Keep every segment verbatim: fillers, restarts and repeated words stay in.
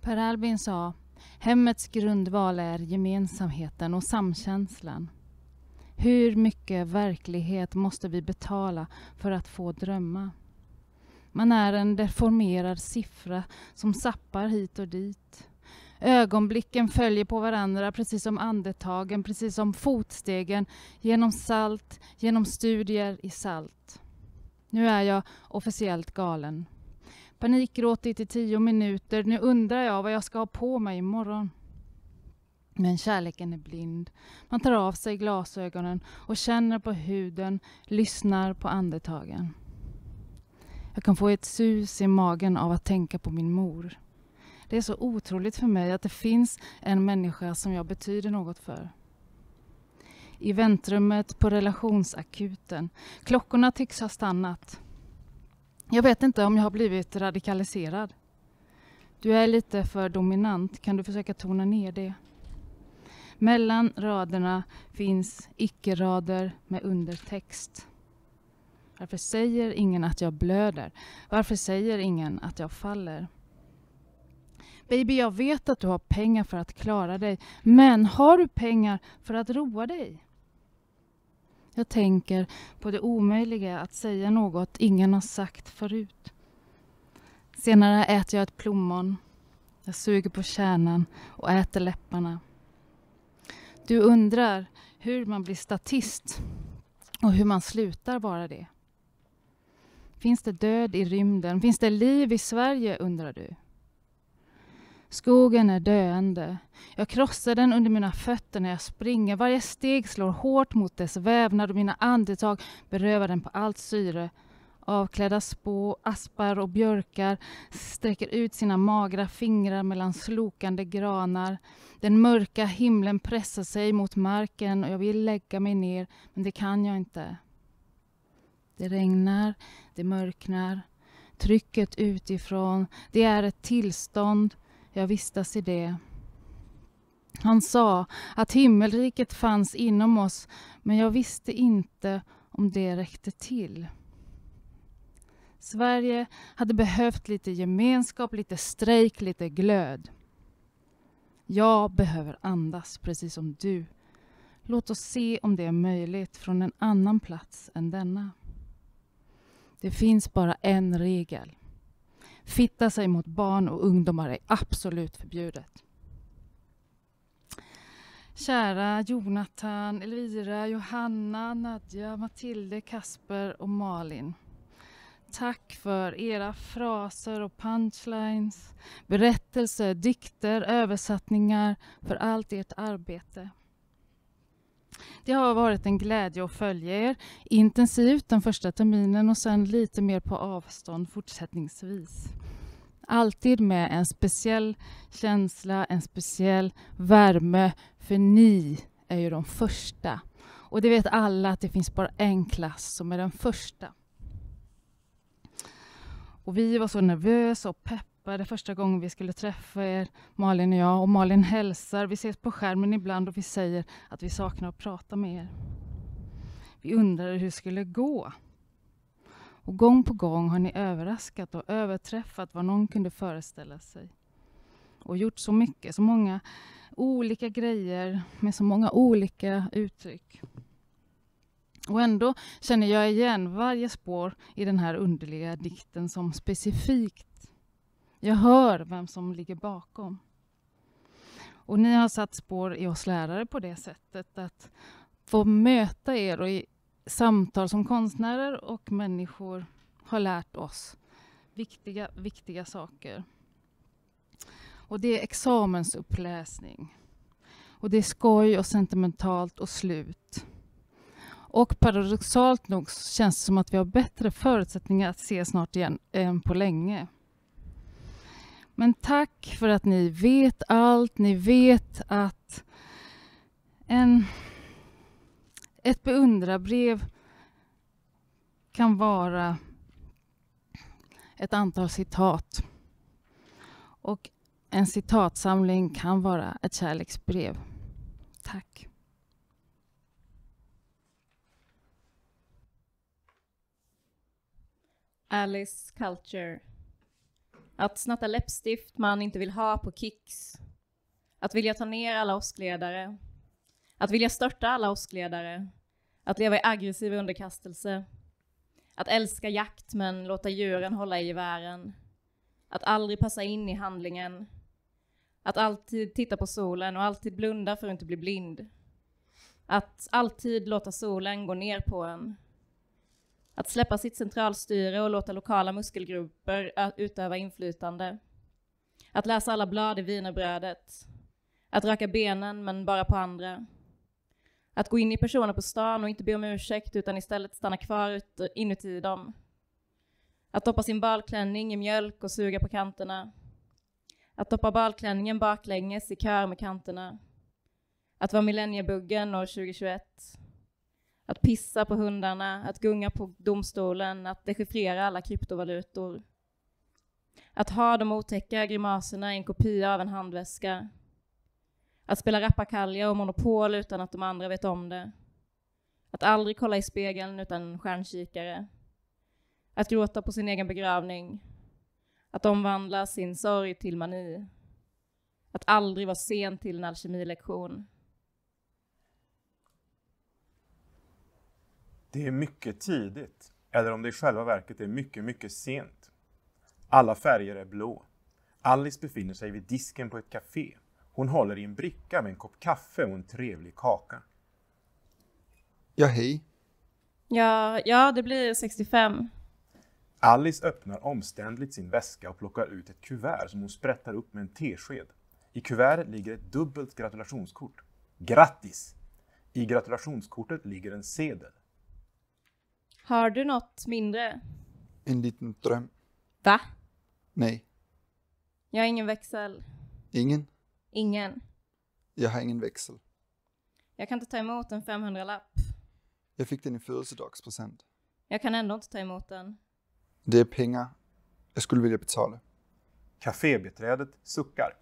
Per Albin sa, hemmets grundval är gemensamheten och samkänslan. Hur mycket verklighet måste vi betala för att få drömma? Man är en deformerad siffra som sappar hit och dit. Ögonblicken följer på varandra precis som andetagen, precis som fotstegen genom salt, genom studier i salt. Nu är jag officiellt galen. Panikgråtit i tio minuter. Nu undrar jag vad jag ska ha på mig imorgon. Men kärleken är blind. Man tar av sig glasögonen och känner på huden, lyssnar på andetagen. Jag kan få ett sus i magen av att tänka på min mor. Det är så otroligt för mig att det finns en människa som jag betyder något för. I väntrummet på relationsakuten. Klockorna tycks ha stannat. Jag vet inte om jag har blivit radikaliserad. Du är lite för dominant. Kan du försöka tona ner det? Mellan raderna finns icke-rader med undertext. Varför säger ingen att jag blöder? Varför säger ingen att jag faller? Baby, jag vet att du har pengar för att klara dig. Men har du pengar för att roa dig? Jag tänker på det omöjliga att säga något ingen har sagt förut. Senare äter jag ett plommon. Jag suger på kärnan och äter läpparna. Du undrar hur man blir statist och hur man slutar vara det. Finns det död i rymden? Finns det liv i Sverige, undrar du? Skogen är döende. Jag krossar den under mina fötter när jag springer. Varje steg slår hårt mot dess vävnad och mina andetag berövar den på allt syre. Avklädda spå, aspar och björkar sträcker ut sina magra fingrar mellan slokande granar. Den mörka himlen pressar sig mot marken och jag vill lägga mig ner, men det kan jag inte. Det regnar, det mörknar. Trycket utifrån, det är ett tillstånd. Jag vistas i det. Han sa att himmelriket fanns inom oss, men jag visste inte om det räckte till. Sverige hade behövt lite gemenskap, lite strejk, lite glöd. Jag behöver andas precis som du. Låt oss se om det är möjligt från en annan plats än denna. Det finns bara en regel. Fitta sig mot barn och ungdomar är absolut förbjudet. Kära Jonathan, Elvira, Johanna, Nadja, Matilde, Kasper och Malin. Tack för era fraser och punchlines, berättelser, dikter, översättningar, för allt ert arbete. Det har varit en glädje att följa er intensivt den första terminen och sen lite mer på avstånd fortsättningsvis. Alltid med en speciell känsla, en speciell värme, för ni är ju de första. Och det vet alla att det finns bara en klass som är den första. Och vi var så nervösa och peppade första gången vi skulle träffa er, Malin och jag. Och Malin hälsar, vi ses på skärmen ibland och vi säger att vi saknar att prata med er. Vi undrade hur det skulle gå. Och gång på gång har ni överraskat och överträffat vad någon kunde föreställa sig. Och gjort så mycket, så många olika grejer med så många olika uttryck. Och ändå känner jag igen varje spår i den här underliga dikten som specifikt. Jag hör vem som ligger bakom. Och ni har satt spår i oss lärare på det sättet att få möta er och i samtal som konstnärer och människor har lärt oss viktiga, viktiga saker. Och det är examensuppläsning. Och det är skoj och sentimentalt och slut. Och paradoxalt nog känns det som att vi har bättre förutsättningar att se snart igen än på länge. Men tack för att ni vet allt. Ni vet att en, ett beundrarbrev kan vara ett antal citat. Och en citatsamling kan vara ett kärleksbrev. Tack. Alice Culture. Att snatta läppstift man inte vill ha på Kicks. Att vilja ta ner alla åskledare. Att vilja störta alla åskledare. Att leva i aggressiv underkastelse. Att älska jakt men låta djuren hålla i gevären. Att aldrig passa in i handlingen. Att alltid titta på solen och alltid blunda för att inte bli blind. Att alltid låta solen gå ner på en. Att släppa sitt centralstyre och låta lokala muskelgrupper utöva inflytande. Att läsa alla blad i wienerbrödet. Att raka benen men bara på andra. Att gå in i personer på stan och inte be om ursäkt utan istället stanna kvar inuti dem. Att doppa sin balklänning i mjölk och suga på kanterna. Att doppa balklänningen baklänges i kör med kanterna. Att vara millenniebuggen år tjugohundratjugoett. Att pissa på hundarna, att gunga på domstolen, att dechiffrera alla kryptovalutor. Att ha de otäcka grimaserna i en kopia av en handväska. Att spela rappakalja och monopol utan att de andra vet om det. Att aldrig kolla i spegeln utan stjärnkikare. Att gråta på sin egen begravning. Att omvandla sin sorg till mani. Att aldrig vara sen till en alkemilektion. Det är mycket tidigt, eller om det i själva verket är mycket, mycket sent. Alla färger är blå. Alice befinner sig vid disken på ett café. Hon håller i en bricka med en kopp kaffe och en trevlig kaka. Ja, hej. Ja, ja, det blir sextiofem. Alice öppnar omständligt sin väska och plockar ut ett kuvert som hon sprättar upp med en tesked. I kuvertet ligger ett dubbelt gratulationskort. Grattis! I gratulationskortet ligger en sedel. Har du något mindre? En liten dröm. Va? Nej, Jag har ingen växel. ingen. Ingen. Jag har ingen växel. Jag kan inte ta emot en femhundra-lapp. Jag fick den i födelsedagspresent. Jag kan ändå inte ta emot den. Det är pengar. Jag skulle vilja betala. Cafébeträdet suckar.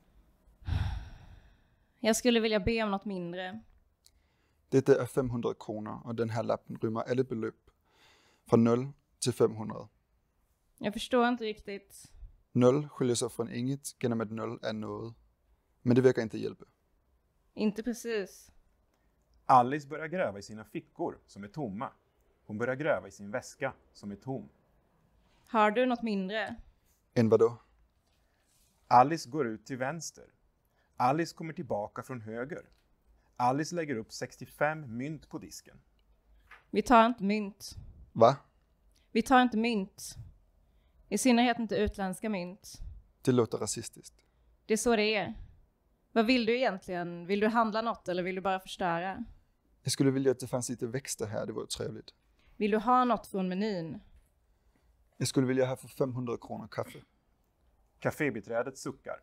Jag skulle vilja be om något mindre. Detta är femhundra kronor och den här lappen rymmer alla belopp från noll till femhundra. Jag förstår inte riktigt. noll skiljer sig från inget genom att noll är något. Men det verkar inte hjälpa. Inte precis. Alice börjar gräva i sina fickor som är tomma. Hon börjar gräva i sin väska som är tom. Har du något mindre? Än vad då? Alice går ut till vänster. Alice kommer tillbaka från höger. Alice lägger upp sextiofem mynt på disken. Vi tar inte mynt. Va? Vi tar inte mynt. I synnerhet inte utländska mynt. Det låter rasistiskt. Det är så det är. Vad vill du egentligen? Vill du handla något eller vill du bara förstöra? Jag skulle vilja att det fanns lite växter här, det vore trevligt. Vill du ha något från menyn? Jag skulle vilja ha för femhundra kronor kaffe. Cafébeträdet suckar.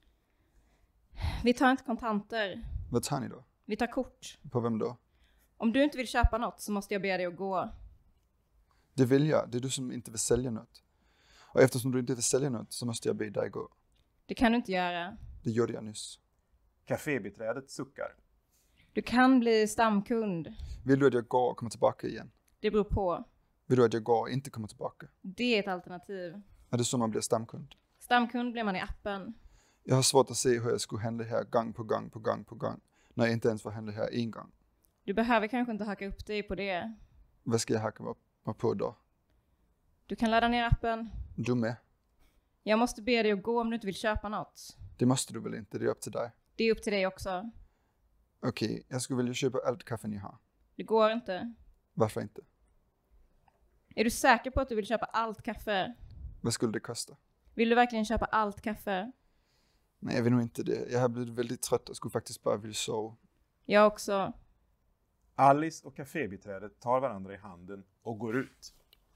Vi tar inte kontanter. Vad tar ni då? Vi tar kort. På vem då? Om du inte vill köpa något så måste jag be dig att gå. Det vill jag, det är du som inte vill sälja något. Och eftersom du inte vill sälja något så måste jag be dig gå. Det kan du inte göra. Det gjorde jag nyss. Cafébeträdet suckar. Du kan bli stamkund. Vill du att jag går och kommer tillbaka igen? Det beror på. Vill du att jag går och inte kommer tillbaka? Det är ett alternativ. Är det så man blir stamkund? Stamkund blir man i appen. Jag har svårt att se hur jag skulle handla här gång på gång på gång på gång. När jag inte ens får handla här en gång. Du behöver kanske inte haka upp dig på det. Vad ska jag hacka mig på då? Du kan ladda ner appen. Du med? Jag måste be dig att gå om du inte vill köpa något. Det måste du väl inte, det är upp till dig. Det är upp till dig också. Okej, okay, jag skulle vilja köpa allt kaffe ni har. Det går inte. Varför inte? Är du säker på att du vill köpa allt kaffe? Vad skulle det kosta? Vill du verkligen köpa allt kaffe? Nej, jag vill nog inte det. Jag har blivit väldigt trött och skulle faktiskt bara vilja sova. Jag också. Alice och cafébeträdet tar varandra i handen och går ut.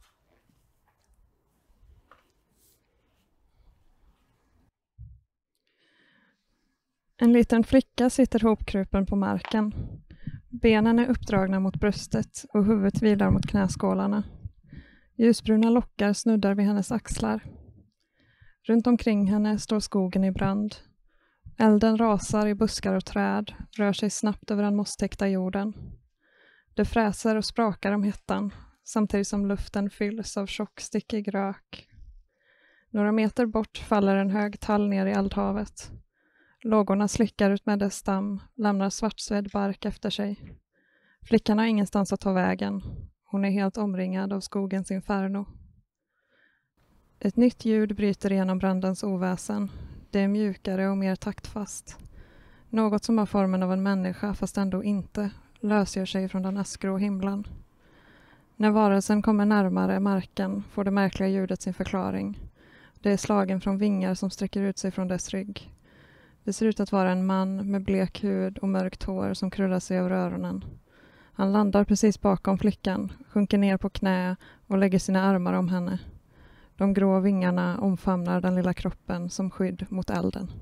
En liten flicka sitter hopkrupen på marken. Benen är uppdragna mot bröstet och huvudet vilar mot knäskålarna. Ljusbruna lockar snuddar vid hennes axlar. Runt omkring henne står skogen i brand. Elden rasar i buskar och träd, rör sig snabbt över den mosstäckta jorden. Det fräser och sprakar om hettan, samtidigt som luften fylls av tjock, stickig rök. Några meter bort faller en hög tall ner i eldhavet. Lågorna slickar ut med dess stam, lämnar svartsvedd bark efter sig. Flickan har ingenstans att ta vägen. Hon är helt omringad av skogens inferno. Ett nytt ljud bryter igenom brandens oväsen. Det är mjukare och mer taktfast. Något som har formen av en människa fast ändå inte lösgör sig från den askgrå himlen. När varelsen kommer närmare marken får det märkliga ljudet sin förklaring. Det är slagen från vingar som sträcker ut sig från dess rygg. Det ser ut att vara en man med blek hud och mörkt hår som krullar sig över öronen. Han landar precis bakom flickan, sjunker ner på knä och lägger sina armar om henne. De grå vingarna omfamnar den lilla kroppen som skydd mot elden.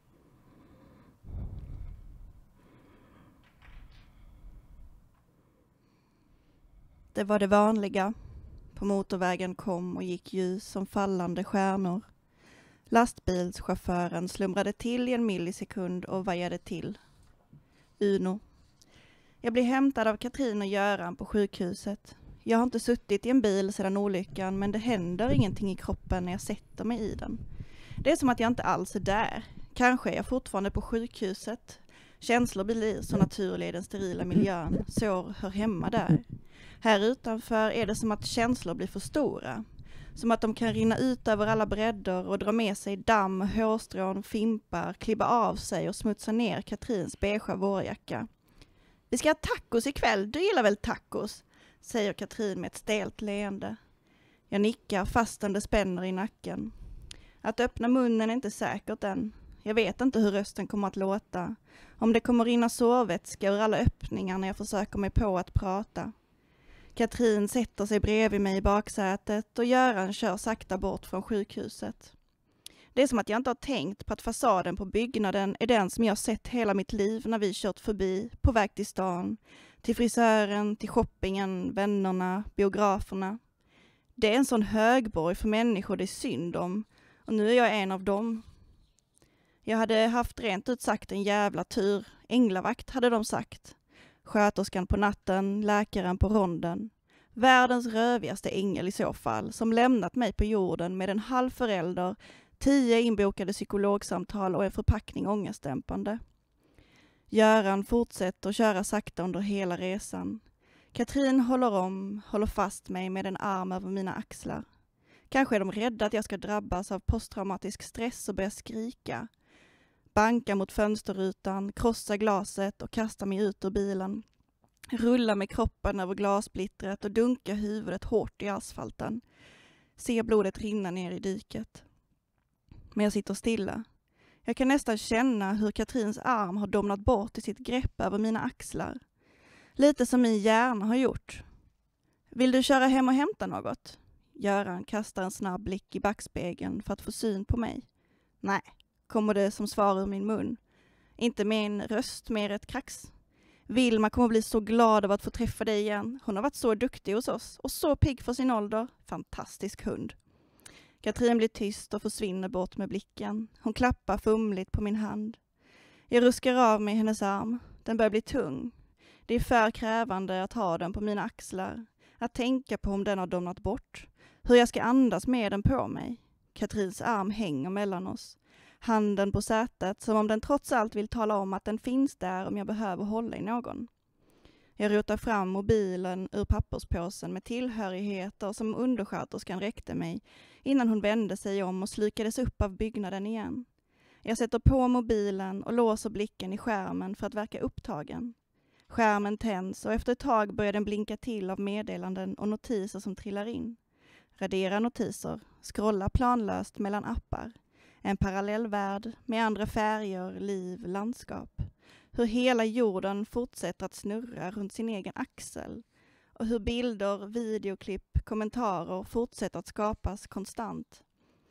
Det var det vanliga. På motorvägen kom och gick ljus som fallande stjärnor. Lastbilschauffören slumrade till i en millisekund och vajade till. Uno. Jag blir hämtad av Katrin och Göran på sjukhuset. Jag har inte suttit i en bil sedan olyckan, men det händer ingenting i kroppen när jag sätter mig i den. Det är som att jag inte alls är där. Kanske är jag fortfarande på sjukhuset. Känslor blir så naturliga i den sterila miljön. Sår hör hemma där. Här utanför är det som att känslor blir för stora. Som att de kan rinna ut över alla bredder och dra med sig damm, hårstrån, fimpar, klibba av sig och smutsa ner Katrins beigea vårjacka. Vi ska ha tacos ikväll, du gillar väl tacos? Säger Katrin med ett stelt leende. Jag nickar fastän det spänner i nacken. Att öppna munnen är inte säkert än. Jag vet inte hur rösten kommer att låta. Om det kommer rinna sårvätska ur alla öppningar när jag försöker mig på att prata. Katrin sätter sig bredvid mig i baksätet och Göran kör sakta bort från sjukhuset. Det är som att jag inte har tänkt på att fasaden på byggnaden är den som jag sett hela mitt liv när vi kört förbi, på väg till stan, till frisören, till shoppingen, vännerna, biograferna. Det är en sån högborg för människor det är synd om, och nu är jag en av dem. Jag hade haft rent ut sagt en jävla tur. Änglavakt hade de sagt. Sköterskan på natten, läkaren på ronden. Världens rövigaste ängel i så fall, som lämnat mig på jorden med en halv förälder, tio inbokade psykologsamtal och en förpackning ångestdämpande. Göran fortsätter att köra sakta under hela resan. Katrin håller om, håller fast mig med en arm över mina axlar. Kanske är de rädda att jag ska drabbas av posttraumatisk stress och börja skrika. Banka mot fönsterrutan, krossa glaset och kasta mig ut ur bilen. Rulla med kroppen över glassplittret och dunka huvudet hårt i asfalten. Se blodet rinna ner i diket. Men jag sitter stilla. Jag kan nästan känna hur Katrins arm har domnat bort i sitt grepp över mina axlar. Lite som min hjärna har gjort. Vill du köra hem och hämta något? Göran kastar en snabb blick i backspegeln för att få syn på mig. Nej, kommer det som svar ur min mun. Inte med en röst, mer ett krax. Vilma kommer bli så glad av att få träffa dig igen. Hon har varit så duktig hos oss och så pigg för sin ålder. Fantastisk hund. Katrin blir tyst och försvinner bort med blicken. Hon klappar fumligt på min hand. Jag ruskar av mig hennes arm. Den börjar bli tung. Det är för krävande att ha den på mina axlar. Att tänka på om den har domnat bort. Hur jag ska andas med den på mig. Katrins arm hänger mellan oss. Handen på sätet som om den trots allt vill tala om att den finns där om jag behöver hålla i någon. Jag rotar fram mobilen ur papperspåsen med tillhörigheter som undersköterskan räckte mig innan hon vände sig om och slukades upp av byggnaden igen. Jag sätter på mobilen och låser blicken i skärmen för att verka upptagen. Skärmen tänds och efter ett tag börjar den blinka till av meddelanden och notiser som trillar in. Radera notiser, scrolla planlöst mellan appar. En parallell värld med andra färger, liv, landskap. Hur hela jorden fortsätter att snurra runt sin egen axel. Och hur bilder, videoklipp, kommentarer fortsätter att skapas konstant.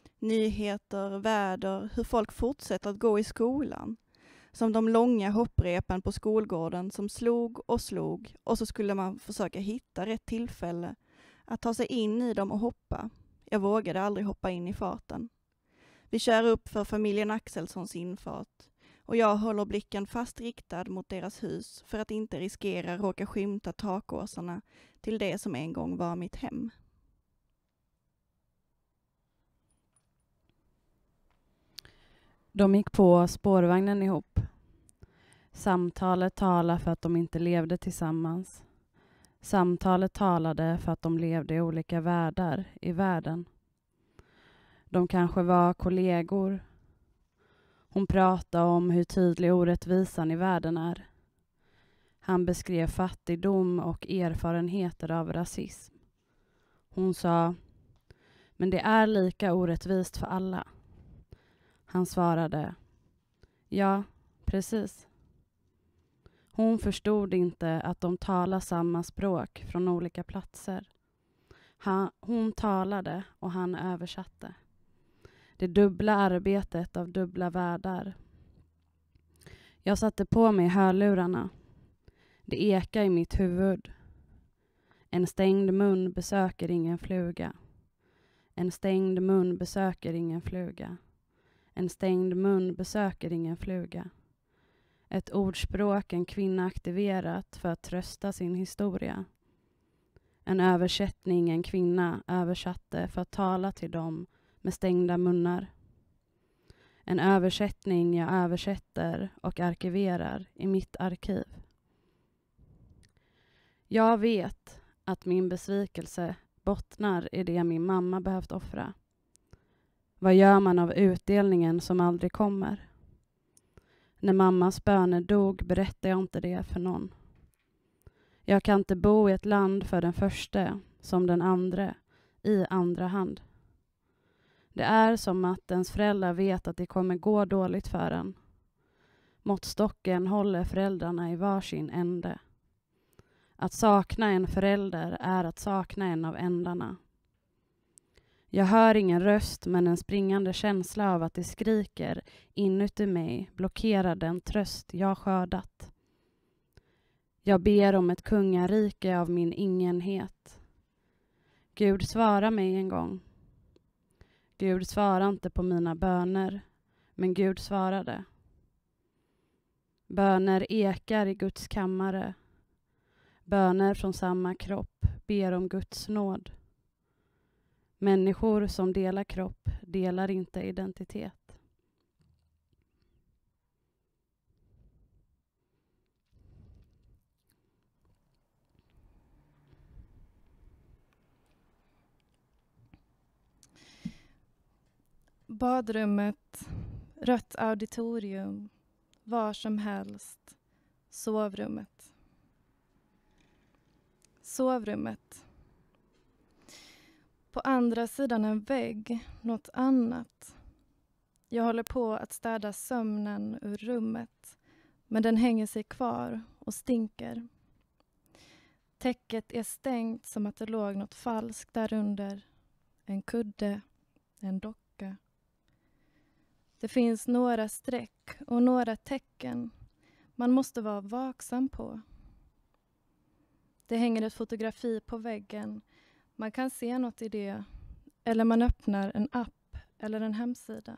Nyheter, väder, hur folk fortsätter att gå i skolan. Som de långa hopprepen på skolgården som slog och slog. Och så skulle man försöka hitta rätt tillfälle att ta sig in i dem och hoppa. Jag vågade aldrig hoppa in i farten. Vi kör upp för familjen Axelssons infart och jag håller blicken fast riktad mot deras hus för att inte riskera råka skymta takåsarna till det som en gång var mitt hem. De gick på spårvagnen ihop. Samtalet talade för att de inte levde tillsammans. Samtalet talade för att de levde i olika världar i världen. De kanske var kollegor. Hon pratade om hur tydlig orättvisan i världen är. Han beskrev fattigdom och erfarenheter av rasism. Hon sa, men det är lika orättvist för alla. Han svarade, ja, precis. Hon förstod inte att de talar samma språk från olika platser. Han, hon talade och han översatte. Det dubbla arbetet av dubbla världar. Jag satte på mig hörlurarna. Det ekade i mitt huvud. En stängd mun besöker ingen fluga. En stängd mun besöker ingen fluga. En stängd mun besöker ingen fluga. Ett ordspråk en kvinna aktiverat för att trösta sin historia. En översättning en kvinna översatte för att tala till dem med stängda munnar. En översättning jag översätter och arkiverar i mitt arkiv. Jag vet att min besvikelse bottnar i det min mamma behövt offra. Vad gör man av utdelningen som aldrig kommer? När mammas böner dog berättade jag inte det för någon. Jag kan inte bo i ett land för den första som den andra i andra hand. Det är som att ens föräldrar vet att det kommer gå dåligt för en. Måttstocken håller föräldrarna i varsin ände. Att sakna en förälder är att sakna en av ändarna. Jag hör ingen röst men en springande känsla av att det skriker inuti mig blockerar den tröst jag skördat. Jag ber om ett kungarike av min ingenhet. Gud svara mig en gång. Gud svarade inte på mina böner, men Gud svarade. Böner ekar i Guds kammare. Böner från samma kropp ber om Guds nåd. Människor som delar kropp delar inte identitet. Badrummet, rött auditorium, var som helst, sovrummet. Sovrummet. På andra sidan en vägg, något annat. Jag håller på att städa sömnen ur rummet, men den hänger sig kvar och stinker. Täcket är stängt som att det låg något falskt därunder. En kudde, en docka. Det finns några streck och några tecken man måste vara vaksam på. Det hänger ett fotografi på väggen. Man kan se något i det, eller man öppnar en app eller en hemsida.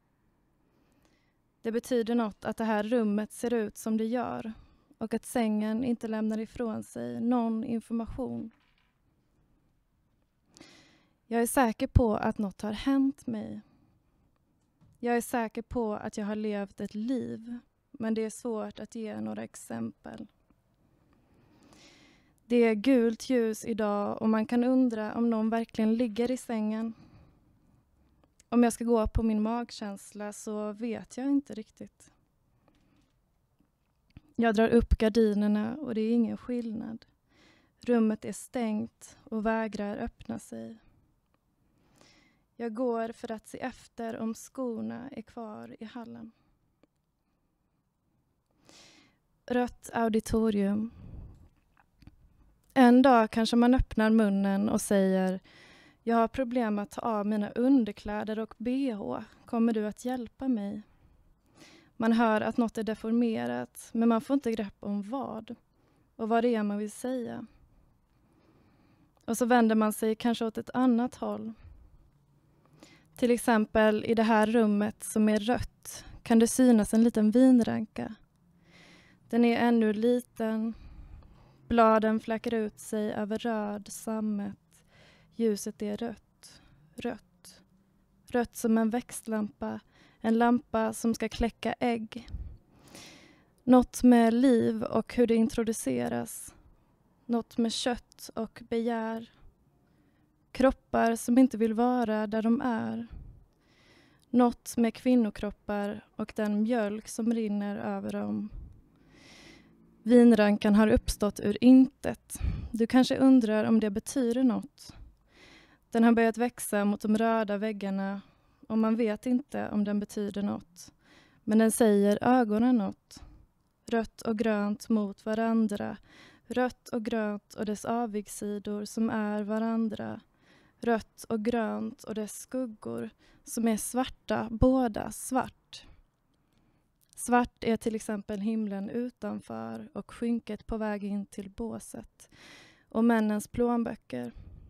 Det betyder något att det här rummet ser ut som det gör och att sängen inte lämnar ifrån sig någon information. Jag är säker på att något har hänt mig. Jag är säker på att jag har levt ett liv, men det är svårt att ge några exempel. Det är gult ljus idag och man kan undra om någon verkligen ligger i sängen. Om jag ska gå på min magkänsla så vet jag inte riktigt. Jag drar upp gardinerna och det är ingen skillnad. Rummet är stängt och vägrar öppna sig. Jag går för att se efter om skorna är kvar i hallen. Rött auditorium. En dag kanske man öppnar munnen och säger: jag har problem att ta av mina underkläder och B H. Kommer du att hjälpa mig? Man hör att något är deformerat, men man får inte grepp om vad. Och vad det är man vill säga. Och så vänder man sig kanske åt ett annat håll. Till exempel i det här rummet som är rött kan det synas en liten vinranka. Den är ännu liten. Bladen fläckar ut sig över röd sammet. Ljuset är rött, rött. Rött som en växtlampa En lampa som ska kläcka ägg. Något med liv och hur det introduceras. Något med kött och begär. Kroppar som inte vill vara där de är. Något med kvinnokroppar och den mjölk som rinner över dem. Vinrankan har uppstått ur intet. Du kanske undrar om det betyder något. Den har börjat växa mot de röda väggarna och man vet inte om den betyder något. Men den säger ögonen något. Rött och grönt mot varandra. Rött och grönt och dess avigsidor som är varandra. Rött och grönt och dess skuggor som är svarta, båda svart. Svart är till exempel himlen utanför och skynket på väg in till båset. Och männens plånböcker.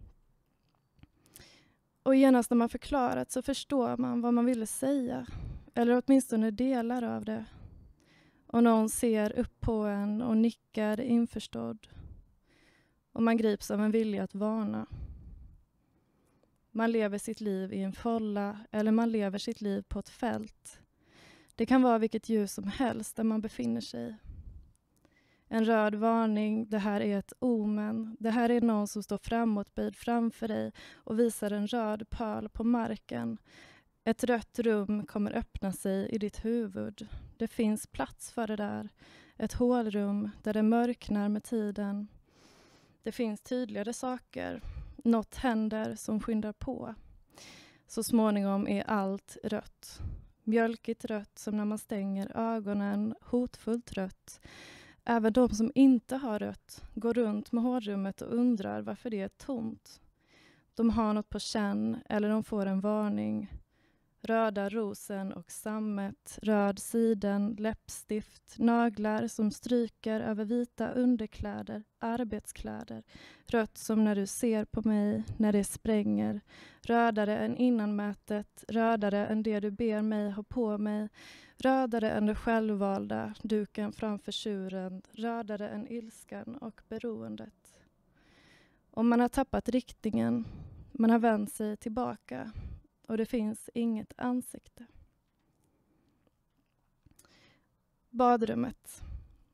Och genast när man förklarat så förstår man vad man ville säga. Eller åtminstone delar av det. Och någon ser upp på en och nickar införstådd. Och man grips av en vilja att varna. Man lever sitt liv i en folla eller man lever sitt liv på ett fält. Det kan vara vilket ljus som helst där man befinner sig. En röd varning, det här är ett omen. Det här är någon som står framåtböjd framför dig och visar en röd pöl på marken. Ett rött rum kommer öppna sig i ditt huvud. Det finns plats för det där. Ett hålrum där det mörknar med tiden. Det finns tydligare saker. Något händer som skyndar på. Så småningom är allt rött. Mjölkigt rött som när man stänger ögonen. Hotfullt rött. Även de som inte har rött går runt med hålrummet och undrar varför det är tomt. De har något på känn eller de får en varning. Röda rosen och sammet, röd siden, läppstift, naglar som stryker över vita underkläder, arbetskläder. Rött som när du ser på mig, när det spränger. Rödare än innanmätet, rödare än det du ber mig ha på mig. Rödare än det självvalda, duken framför tjuren. Rödare än ilskan och beroendet. Om man har tappat riktningen, man har vänt sig tillbaka. Och det finns inget ansikte. Badrummet.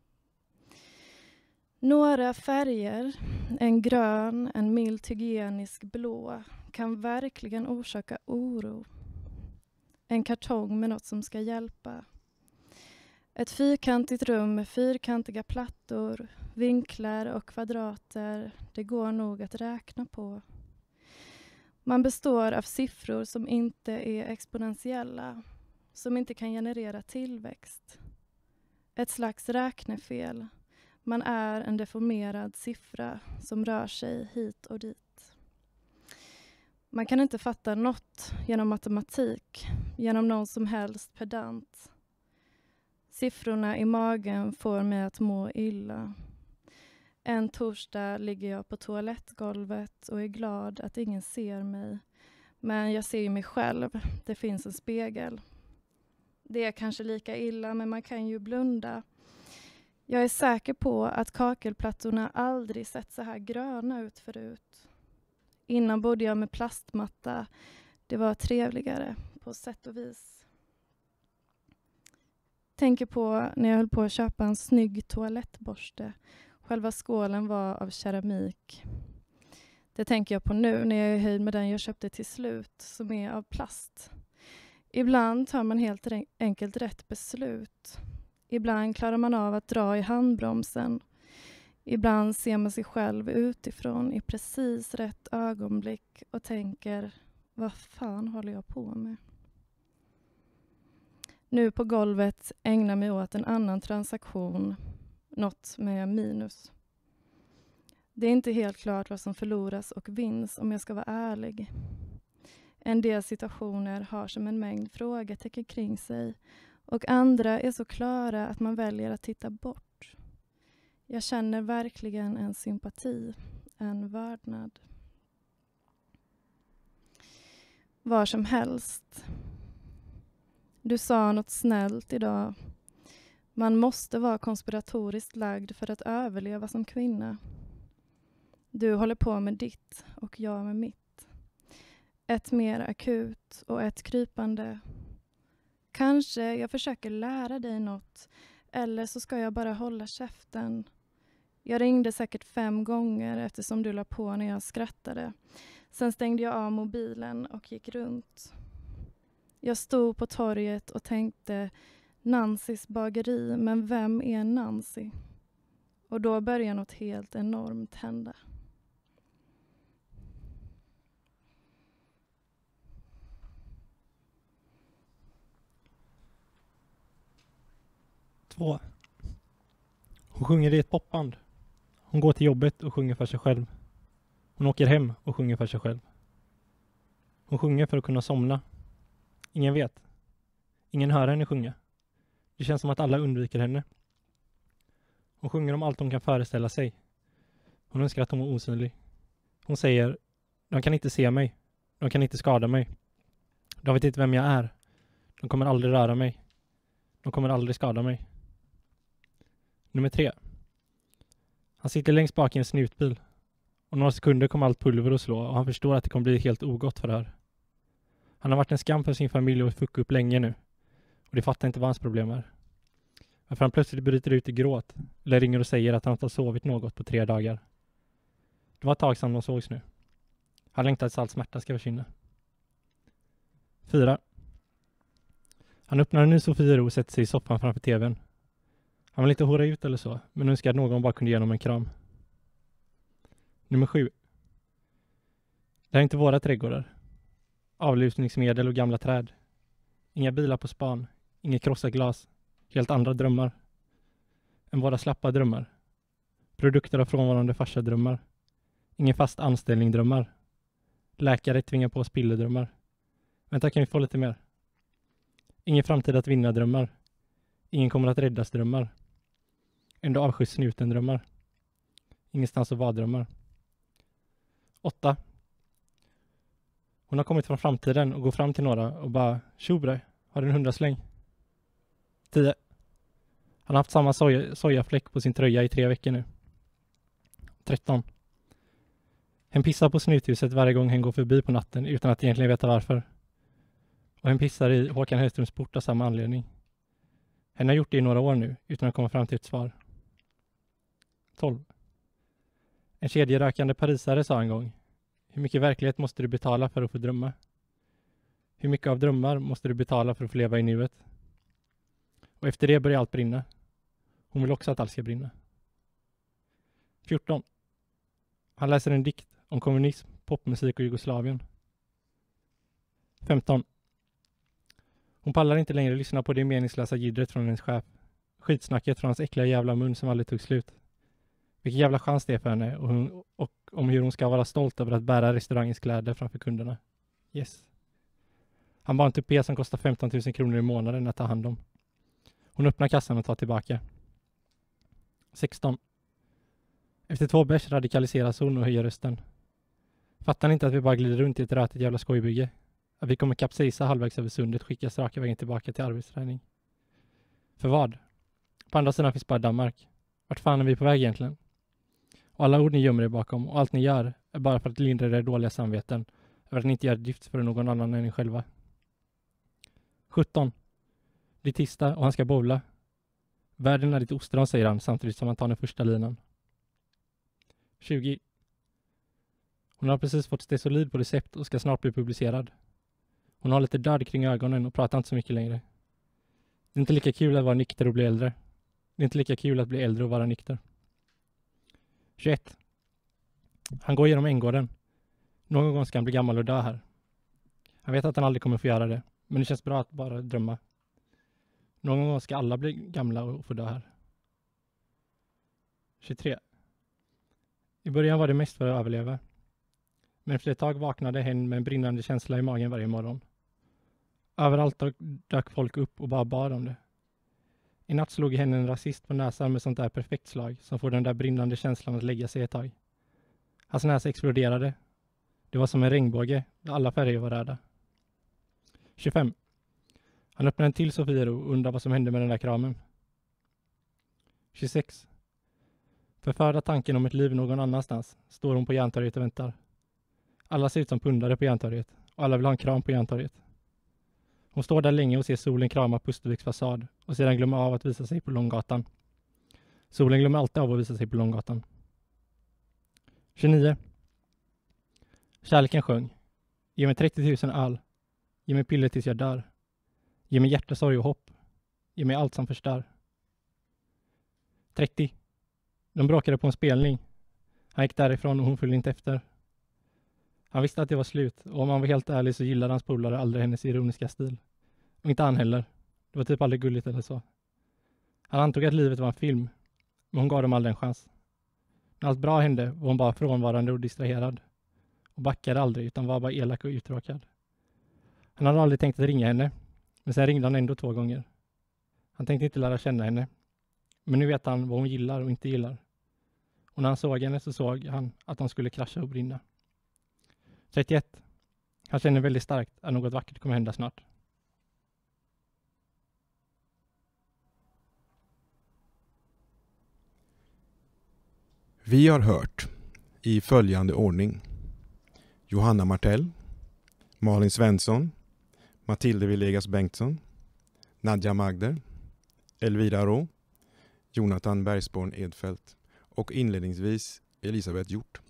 Några färger, en grön, en milt hygienisk blå, kan verkligen orsaka oro. En kartong med något som ska hjälpa. Ett fyrkantigt rum med fyrkantiga plattor, vinklar och kvadrater, det går nog att räkna på. Man består av siffror som inte är exponentiella, som inte kan generera tillväxt. Ett slags räknefel. Man är en deformerad siffra som rör sig hit och dit. Man kan inte fatta något genom matematik, genom någon som helst pedant. Siffrorna i magen får mig att må illa. En torsdag ligger jag på toalettgolvet och är glad att ingen ser mig. Men jag ser mig själv. Det finns en spegel. Det är kanske lika illa, men man kan ju blunda. Jag är säker på att kakelplattorna aldrig sett så här gröna ut förut. Innan bodde jag med plastmatta. Det var trevligare på sätt och vis. Tänker på när jag höll på att köpa en snygg toalettborste. Själva skålen var av keramik. Det tänker jag på nu när jag är i höjd med den jag köpte till slut, som är av plast. Ibland tar man helt enkelt rätt beslut. Ibland klarar man av att dra i handbromsen. Ibland ser man sig själv utifrån i precis rätt ögonblick och tänker, vad fan håller jag på med? Nu på golvet ägnar mig åt en annan transaktion. Något med minus. Det är inte helt klart vad som förloras och vinns om jag ska vara ärlig. En del situationer har som en mängd frågetecken kring sig och andra är så klara att man väljer att titta bort. Jag känner verkligen en sympati, en vördnad. Var som helst. Du sa något snällt idag. Man måste vara konspiratoriskt lagd för att överleva som kvinna. Du håller på med ditt och jag med mitt. Ett mer akut och ett krypande. Kanske jag försöker lära dig något. Eller så ska jag bara hålla käften. Jag ringde säkert fem gånger eftersom du la på när jag skrattade. Sen stängde jag av mobilen och gick runt. Jag stod på torget och tänkte Nancys bageri, men vem är Nancy? Och då började något helt enormt hända. Två. Hon sjunger i ett popband. Hon går till jobbet och sjunger för sig själv. Hon åker hem och sjunger för sig själv. Hon sjunger för att kunna somna. Ingen vet. Ingen hör henne sjunga. Det känns som att alla undviker henne. Hon sjunger om allt hon kan föreställa sig. Hon önskar att hon var osynlig. Hon säger, de kan inte se mig. De kan inte skada mig. De vet inte vem jag är. De kommer aldrig röra mig. De kommer aldrig skada mig. Nummer tre. Han sitter längst bak i en snutbil. Om några sekunder kommer allt pulver att slå och han förstår att det kommer bli helt ogott förhör. Han har varit en skam för sin familj och fuckat upp länge nu. Och det fattar inte vad hans problem är. Varför han plötsligt bryter ut i gråt eller ringer och säger att han inte har sovit något på tre dagar. Det var ett tag sedan de sågs nu. Han längtar att all smärta ska försvinna. Fyra. Han öppnar en ny Sofiero och sätter sig i soffan framför tvn. Han vill inte hora ut eller så, men önskar att någon bara kunde ge honom en kram. Nummer sju. Det är inte våra trädgårdar. Avlusningsmedel och gamla träd. Inga bilar på span. Inga krossade glas. Helt andra drömmar. Än våra slappa drömmar. Produkter av frånvarande farsa-drömmar. Ingen fast anställning-drömmar. Läkare tvingar på oss pillerdrömmar. Vänta, kan vi få lite mer? Ingen framtid att vinna drömmar. Ingen kommer att räddas drömmar. Ändå avskyr snuten drömmar. Ingenstans att vara drömmar. Åtta. Hon har kommit från framtiden och går fram till några och bara, tjo bre, har du en hundrasläng? Tio. Han har haft samma soja, sojafläck på sin tröja i tre veckor nu. Tretton. Hen pissar på snuthuset varje gång hen går förbi på natten utan att egentligen veta varför. Och hen pissar i Håkan Hellströms port av samma anledning. Hen har gjort det i några år nu utan att komma fram till ett svar. Tolv. En kedjerökande parisare sa en gång, hur mycket verklighet måste du betala för att få drömma? Hur mycket av drömmar måste du betala för att få leva i nuet? Och efter det börjar allt brinna. Hon vill också att allt ska brinna. fjorton. Han läser en dikt om kommunism, popmusik och Jugoslavien. femton. Hon pallar inte längre lyssna på det meningslösa jiddret från hennes chef. Skitsnacket från hans äckliga jävla mun som aldrig tog slut. Vilken jävla chans det är för henne och, hon, och om hur hon ska vara stolt över att bära restaurangens kläder framför kunderna. Yes. Han bara en tupé som kostar femton tusen kronor i månaden att ta hand om. Hon öppnar kassan och tar tillbaka. sexton. Efter två bärs radikaliseras hon och höjer rösten. Fattar ni inte att vi bara glider runt i ett rötigt jävla skojbygge? Att vi kommer kapsejsa halvvägs över sundet, skickas raka vägen tillbaka till arbetsträning. För vad? På andra sidan finns bara Danmark. Vart fan är vi på väg egentligen? Och alla ord ni gömmer er bakom och allt ni gör är bara för att lindra era dåliga samveten över att ni inte gör drift för någon annan än er själva. sjutton. Det är tisdag och han ska bowla. Världen är ditt ostron, säger han samtidigt som han tar den första linan. tjugo. Hon har precis fått Stesolid på recept och ska snart bli publicerad. Hon har lite död kring ögonen och pratar inte så mycket längre. Det är inte lika kul att vara nykter och bli äldre. Det är inte lika kul att bli äldre och vara nykter. tjugoett. Han går genom Änggården. Någon gång ska han bli gammal och dö här. Han vet att han aldrig kommer få göra det. Men det känns bra att bara drömma. Någon gång ska alla bli gamla och få dö här. tjugotre. I början var det mest för att överleva. Men efter ett tag vaknade hen med en brinnande känsla i magen varje morgon. Överallt dök folk upp och bara bad om det. I natt slog henne en rasist på näsan med sånt där perfekt slag som får den där brinnande känslan att lägga sig ett tag. Hans näsa exploderade. Det var som en regnbåge där alla färger var röda. tjugofem. Han öppnade en till Sofiero och undrar vad som hände med den där kramen. tjugosex. Förförda tanken om ett liv någon annanstans står hon på Järntorget och väntar. Alla ser ut som pundare på Järntorget och alla vill ha en kram på Järntorget. Hon står där länge och ser solen krama Pusterviks fasad och sedan glömmer av att visa sig på Långgatan. Solen glömmer alltid av att visa sig på Långgatan. tjugonio. Kärleken sjöng. Ge mig trettio tusen öl. Ge mig piller tills jag dör. Ge mig hjärtasorg och hopp. Ge mig allt som förstör. trettio. De bråkade på en spelning. Han gick därifrån och hon följde inte efter. Han visste att det var slut och om han var helt ärlig så gillade hans polare aldrig hennes ironiska stil. Och inte han heller. Det var typ aldrig gulligt eller så. Han antog att livet var en film, men hon gav dem aldrig en chans. När allt bra hände var hon bara frånvarande och distraherad. Och backade aldrig utan var bara elak och uttråkad. Han hade aldrig tänkt att ringa henne, men sen ringde han ändå två gånger. Han tänkte inte lära känna henne. Men nu vet han vad hon gillar och inte gillar. Och när han såg henne så såg han att de skulle krascha och brinna. trettioett. Han känner väldigt starkt att något vackert kommer hända snart. Vi har hört i följande ordning: Johanna Martell, Malin Svensson, Matilde Villegas Bengtsson, Nadja Magder, Elvira Rå, Jonathan Bergsborn Edfält och inledningsvis Elisabeth Hjort.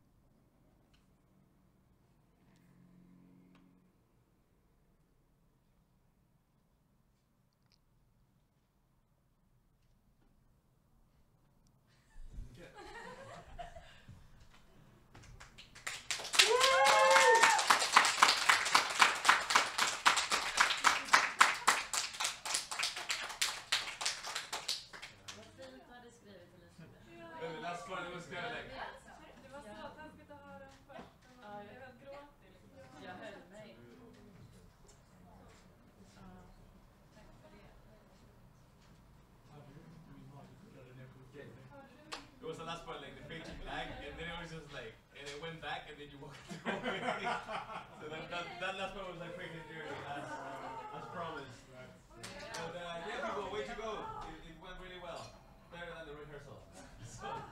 It was the last part, like the fading black, and then it was just like, and it went back, and then you walked away. So that, that, that last part was like pretty dear, as, as promised. But uh, yeah, people, way to go. It, it went really well, better than the rehearsal. So.